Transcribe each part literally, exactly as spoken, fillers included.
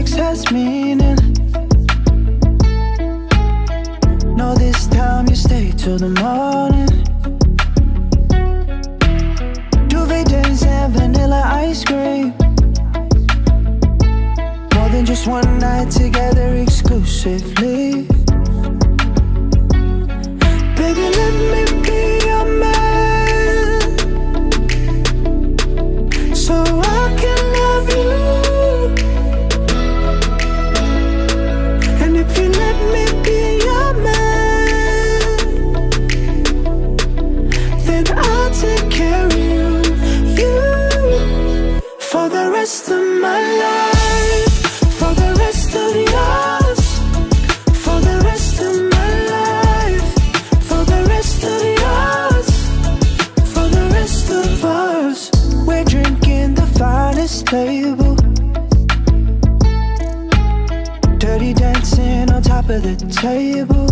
sex has meaning. No, this time you stay till the morning. Duvet days and vanilla ice cream. More than just one night together exclusively. Baby, let me be your man, so I can love you. And if you let me be your man, then I'll take care of you, you, for the rest of my life, for the rest of yours, for the rest of my life, for the rest of yours, for the rest of us. We're drinking the finest table, dirty dancing on top of the table.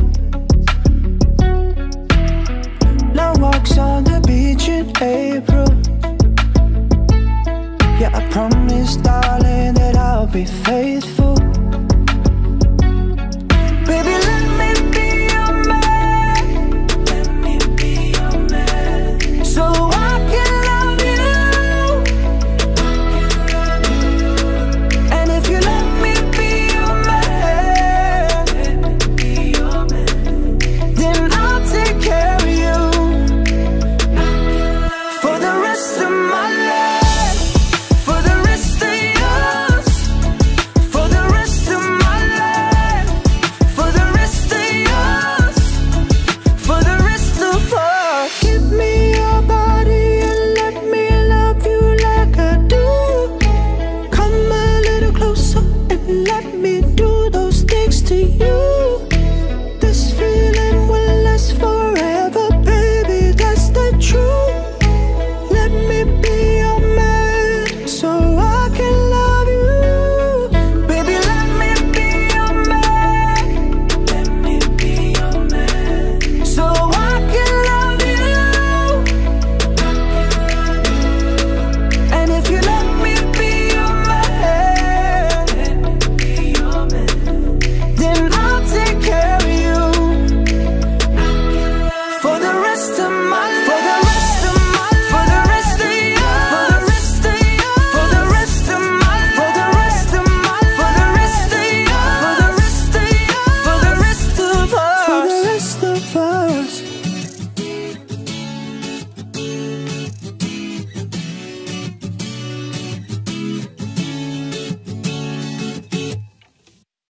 Long walks on the beach in April. Yeah, I promise, darling, that I'll be faithful.